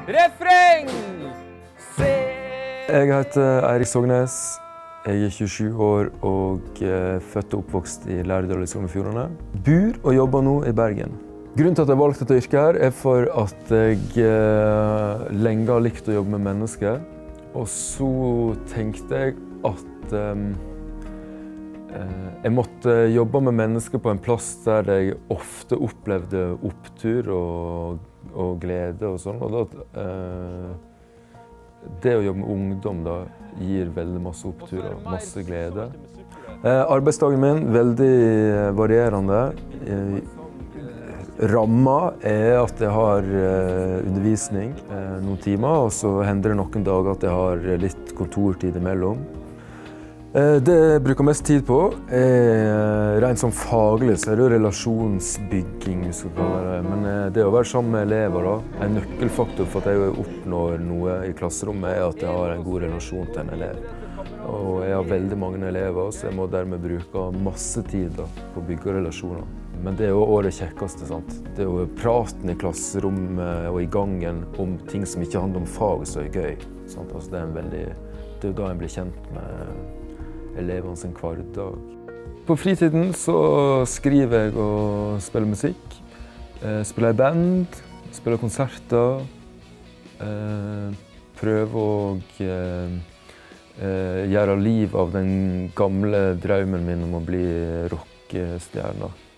Refreng! Se! Jeg heter Eirik Sognes. Jeg er 27 år og født og oppvokst i Lærdal i Sogn og Fjordane. Bor og jobber nå i Bergen. Grunnen til at jeg valgte dette yrket her er for at jeg lenge har likt å jobbe med mennesker. Og så tenkte jeg at jeg måtte jobbe med mennesker på en plass der jeg ofte opplevde opptur og glede og sånn. Og da, det å jobbe med ungdom da, gir veldig masse opptur og masse glede. Arbeidsdagen min er veldig varierende. Ramma er at jeg har undervisning noen timer, og så hender det noen dager at jeg har litt kontortid imellom. Det jeg bruker mest tid på er rent sånn faglig, så er det jo relasjonsbygging, vi skal kalle det. Men det å være sammen med elever da, en nøkkelfaktor for at jeg oppnår noe i klasserommet er at jeg har en god relasjon til en elev. Og jeg har veldig mange elever, så jeg må dermed bruke masse tid da, på å bygge relasjoner. Men det er jo også det kjekkeste, sant? Det er jo praten i klasserommet og i gangen om ting som ikke handler om fag, så er gøy. Sant? Altså, det er jo da en blir kjent med elevene sin hverdag. På fritiden så skriver jeg og spiller musikk. Spiller i band, spiller konserter. Prøver å gjøre liv av den gamle drømmen min om å bli rockestjerne.